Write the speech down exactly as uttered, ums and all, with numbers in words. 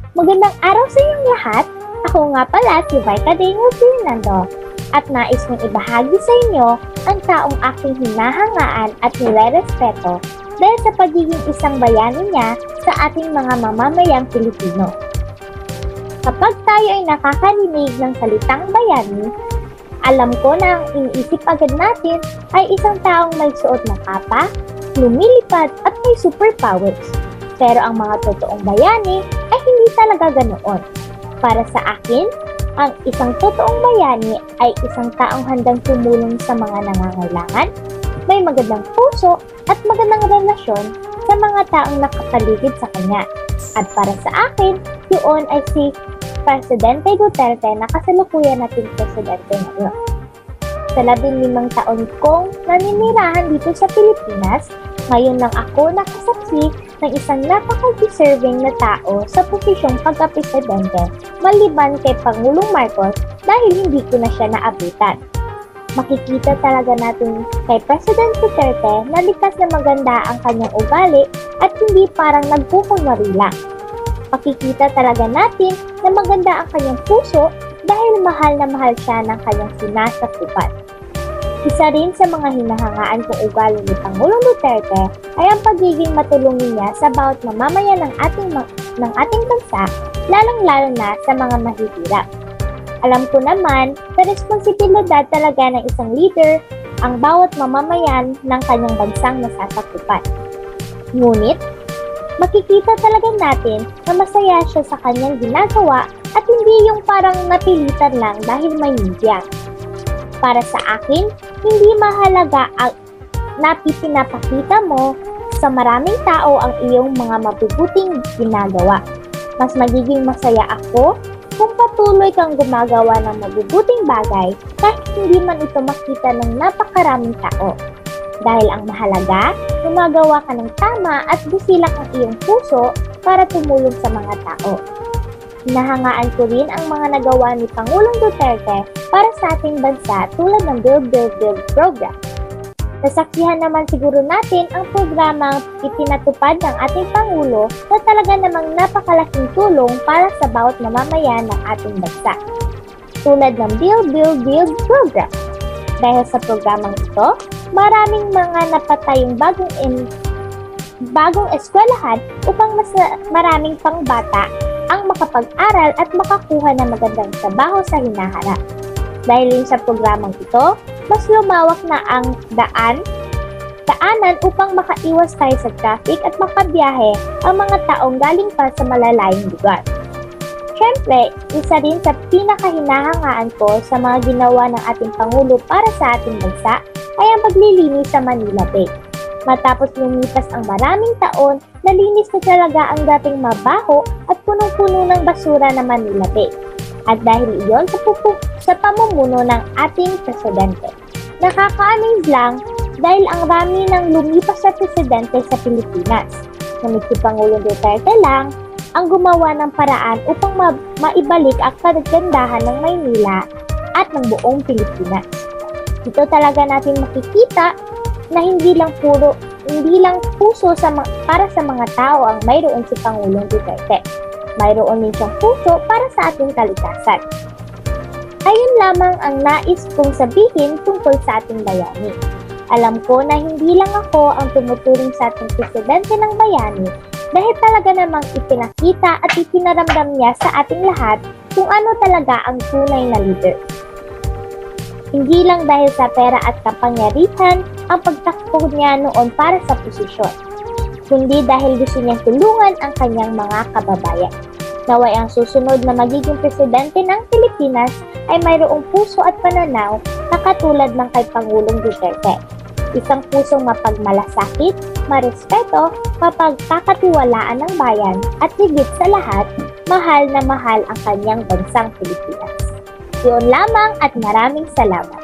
Magandang araw sa inyong lahat. Ako nga pala si MYKKAH Daniellle at nais kong ibahagi sa inyo ang taong aking hinahangaan at nire-respeto dahil sa pagiging isang bayani niya sa ating mga mamamayang Pilipino. Kapag tayo ay nakakarinig ng salitang bayani, alam ko na ang iniisip agad natin ay isang taong may suot na kapa, lumilipad at may superpowers. Pero ang mga totoong bayani ay hindi talaga ganoon. Para sa akin, ang isang totoong bayani ay isang taong handang tumulong sa mga nangangailangan, may magandang puso at magandang relasyon sa mga taong nakapaligid sa kanya. At para sa akin, yun ay si Presidente Duterte na kasalukuyan nating presidente ngayon. Sa labing limang taon kong naninirahan dito sa Pilipinas, ngayon lang ako nakasaksi ng isang napaka-deserving na tao sa posisyong pagka-presidente maliban kay Pangulong Marcos dahil hindi ko na siya naabutan. Makikita talaga natin kay President Duterte na likas na maganda ang kanyang ugali at hindi parang nagkukunwari lang. Makikita talaga natin na maganda ang kanyang puso dahil mahal na mahal siya ng kanyang sinasakupan. Isa rin sa mga hinahangaan kong ugali ni Pangulong Duterte ay ang pagiging matulungin niya sa bawat mamamayan ng ating, ng ating bansa, lalong-lalo na sa mga mahihirap. Alam ko naman na responsibilidad talaga ng isang leader ang bawat mamamayan ng kanyang bansang nasasakupan. Ngunit, makikita talaga natin na masaya siya sa kanyang ginagawa at hindi yung parang napilitan lang dahil may media. Para sa akin, hindi mahalaga ang napipinapakita mo sa maraming tao ang iyong mga mabubuting ginagawa. Mas magiging masaya ako kung patuloy kang gumagawa ng mabubuting bagay kahit hindi man ito makita ng napakaraming tao. Dahil ang mahalaga, gumagawa ka ng tama at busilak ang iyong puso para tumulong sa mga tao. Hinahangaan ko rin ang mga nagawa ni Pangulong Duterte para sa ating bansa tulad ng Build, Build, Build program. Nasaksihan naman siguro natin ang programang ipinatupad ng ating Pangulo na talaga namang napakalaking tulong para sa bawat mamamayan ng ating bansa. Tulad ng Build, Build, Build program. Dahil sa programang ito, maraming mga napatayong bagong in, bagong eskwelahan upang mas maraming pangbata ang makapag-aral at makakuha ng magandang trabaho sa hinaharap. Dahil rin sa programang ito, mas lumawak na ang daan, daanan upang makaiwas tayo sa traffic at makabiyahe ang mga taong galing pa sa malalayong lugar. Siyempre, isa rin sa pinakahinahangaan ko sa mga ginawa ng ating Pangulo para sa ating bansa ay ang paglilinis sa Manila Bay. Matapos lumipas ang maraming taon, nalinis na talaga ang dating mabaho at punong-puno ng basura na Manila Bay. At dahil iyon sa, pupu- sa pamumuno ng ating presidente. Nakaka-amaze lang dahil ang rami ng lumipas sa presidente sa Pilipinas. Ngunit si Pangulong Duterte lang ang gumawa ng paraan upang ma- maibalik ang kagandahan ng Maynila at ng buong Pilipinas. Dito talaga natin makikita na hindi lang puro hindi lang puso sa para sa mga tao ang mayroon si Pangulong Duterte. Mayroon din siyang puso para sa ating kalikasan. Ayun lamang ang nais kong sabihin tungkol sa ating bayani. Alam ko na hindi lang ako ang tumuturing sa ating presidente ng bayani dahil talaga namang ipinakita at ipinaramdam niya sa ating lahat kung ano talaga ang tunay na leader. Hindi lang dahil sa pera at kapangyarihan ang pagtakbo niya noon para sa posisyon, kundi dahil gusto niyang tulungan ang kanyang mga kababayan. Naway ang susunod na magiging presidente ng Pilipinas ay mayroong puso at pananaw na katulad ng kay Pangulong Duterte. Isang pusong mapagmalasakit, marespeto, mapagkakatiwalaan ng bayan at higit sa lahat, mahal na mahal ang kanyang bansang Pilipinas. Yun lamang at maraming salamat.